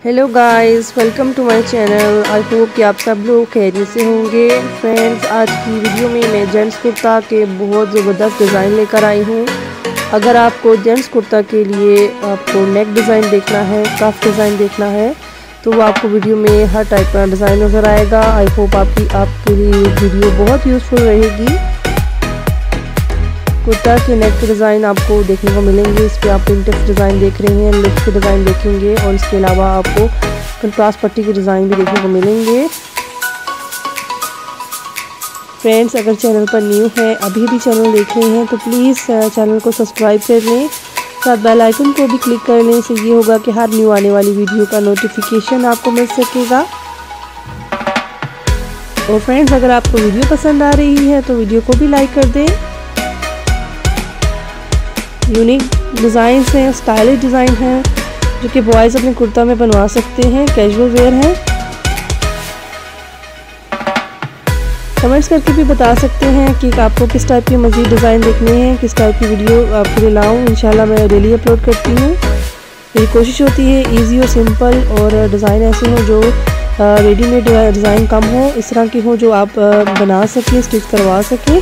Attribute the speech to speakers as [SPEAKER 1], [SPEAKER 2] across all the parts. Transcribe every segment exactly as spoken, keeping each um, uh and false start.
[SPEAKER 1] Hello guys, welcome to my channel. I hope कि आप सब लोग खैरियत से होंगे। फ्रेंड्स, आज की वीडियो में मैं जेंट्स कुर्ता के बहुत ज़बरदस्त डिज़ाइन लेकर आई हूँ। अगर आपको जेंट्स कुर्ता के लिए आपको नेक डिज़ाइन देखना है, कफ डिज़ाइन देखना है, तो वो आपको वीडियो में हर टाइप का डिज़ाइन नज़र आएगा। आई होप आपकी आपके लिए वीडियो बहुत यूज़फुल रहेगी। कुर्ता के नेक के डिज़ाइन आपको देखने को मिलेंगे। इस पर आप प्रिंटेड डिज़ाइन देख रहे हैं, लिफ्ट के डिज़ाइन देखेंगे और इसके अलावा आपको कंट्रास्ट पट्टी के डिज़ाइन भी देखने को मिलेंगे। फ्रेंड्स, अगर चैनल पर न्यू है, अभी भी चैनल देख रहे हैं, तो प्लीज़ चैनल को सब्सक्राइब कर लें, साथ बेल आइकन को भी क्लिक कर लें। इससे ये होगा कि हर न्यू आने वाली वीडियो का नोटिफिकेशन आपको मिल सकेगा। और फ्रेंड्स, अगर आपको वीडियो पसंद आ रही है तो वीडियो को भी लाइक कर दें। यूनिक डिज़ाइंस हैं, स्टाइलिश डिज़ाइन हैं, जो कि बॉयज़ अपने कुर्ता में बनवा सकते हैं, कैजुअल वेयर हैं। कमेंट्स करके भी बता सकते हैं कि आपको किस टाइप की मज़ीद डिज़ाइन देखने हैं, किस टाइप की वीडियो आपके लिए लाऊं। इंशाल्लाह मैं डेली अपलोड करती हूँ। मेरी कोशिश होती है ईजी और सिंपल और डिज़ाइन ऐसे हो जो रेडीमेड डिज़ाइन कम हो, इस तरह की हो जो आप बना सकें, स्टिच करवा सकें।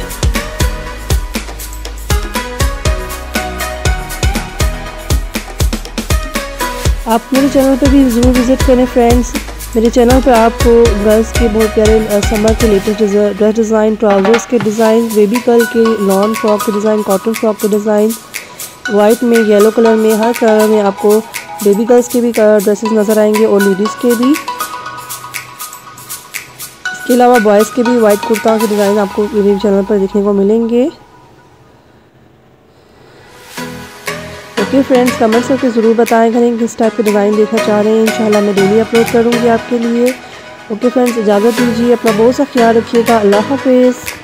[SPEAKER 1] आप मेरे चैनल पर भी ज़रूर विज़िट करें। फ्रेंड्स, मेरे चैनल पर आपको गर्ल्स के बहुत प्यारे समर के लेटेस्ट ड्रेस डिज़ाइन, ट्राउज़र्स के डिज़ाइन, बेबी गर्ल के लॉन फ्रॉक के डिज़ाइन, कॉटन फ्रॉक के डिज़ाइन, वाइट में, येलो कलर में, हर कलर में आपको बेबी गर्ल्स के भी ड्रेसेस नज़र आएंगे और लेडीज़ के भी। इसके अलावा बॉयज़ के भी वाइट कुर्ता के डिज़ाइन आपको मेरे चैनल पर देखने को मिलेंगे। ओके फ्रेंड्स, कमेंट्स करके ज़रूर बताएं करें किस टाइप के डिज़ाइन देखना चाह रहे हैं। इंशाल्लाह मैं डेली अपलोड करूँगी आपके लिए। ओके फ्रेंड्स, इजाज़त दीजिए, अपना बहुत सा ख्याल रखिएगा। अल्लाह हाफिज़।